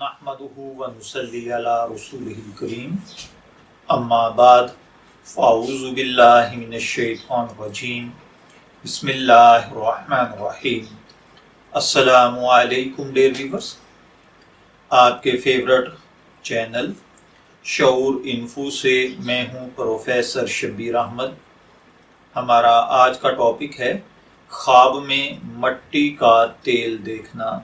نحمده ونصلي على رسوله الكريم اما بعد فاعوذ باللہ من الشیطان الرجیم بسم اللہ الرحمن الرحیم۔ السلام علیکم ڈیئر ویورز، آپ کے فیورٹ چینل شعور انفو سے میں ہوں پروفیسر شبیر احمد۔ ہمارا آج کا ٹاپک ہے خواب میں مٹی کا تیل دیکھنا۔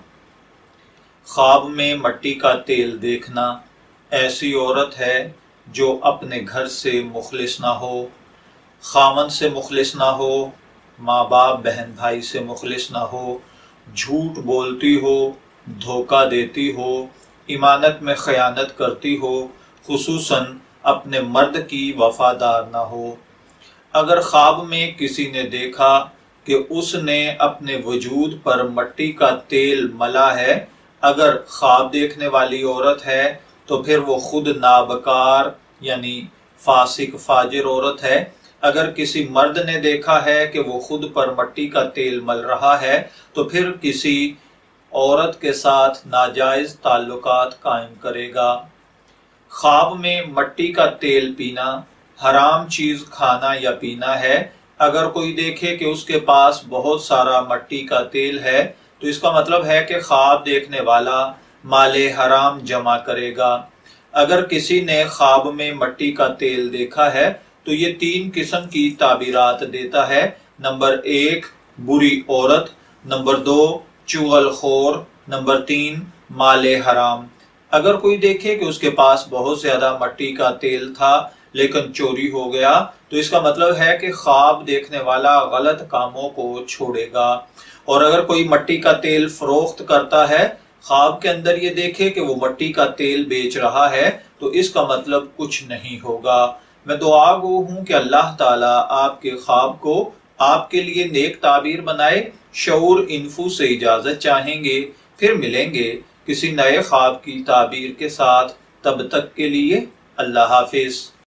خواب میں مٹی کا تیل دیکھنا ایسی عورت ہے جو اپنے گھر سے مخلص نہ ہو، خامن سے مخلص نہ ہو، ماں باپ بہن بھائی سے مخلص نہ ہو، جھوٹ بولتی ہو، دھوکہ دیتی ہو، امانت میں خیانت کرتی ہو، خصوصاً اپنے مرد کی وفادار نہ ہو۔ اگر خواب میں کسی نے دیکھا کہ اس نے اپنے وجود پر مٹی کا تیل ملا ہے، اگر خواب دیکھنے والی عورت ہے تو پھر وہ خود نابکار یعنی فاسق فاجر عورت ہے۔ اگر کسی مرد نے دیکھا ہے کہ وہ خود پر مٹی کا تیل مل رہا ہے تو پھر کسی عورت کے ساتھ ناجائز تعلقات قائم کرے گا۔ خواب میں مٹی کا تیل پینا حرام چیز کھانا یا پینا ہے۔ اگر کوئی دیکھے کہ اس کے پاس بہت سارا مٹی کا تیل ہے تو اس کا مطلب ہے کہ خواب دیکھنے والا مال حرام جمع کرے گا۔ اگر کسی نے خواب میں مٹی کا تیل دیکھا ہے تو یہ 3 قسم کی تعبیرات دیتا ہے۔ نمبر 1 بری عورت، نمبر 2 چغل خور، نمبر 3 مال حرام۔ اگر کوئی دیکھے کہ اس کے پاس بہت زیادہ مٹی کا تیل تھا لیکن چوری ہو گیا تو اس کا مطلب ہے کہ خواب دیکھنے والا غلط کاموں کو چھوڑے گا۔ اور اگر کوئی مٹی کا تیل فروخت کرتا ہے، خواب کے اندر یہ دیکھے کہ وہ مٹی کا تیل بیچ رہا ہے تو اس کا مطلب کچھ نہیں ہوگا۔ میں دعا گو ہوں کہ اللہ تعالیٰ آپ کے خواب کو آپ کے لیے نیک تعبیر بنائے۔ شعور انفو سے اجازت چاہیں گے، پھر ملیں گے کسی نئے خواب کی تعبیر کے ساتھ۔ تب تک کے لیے اللہ حافظ۔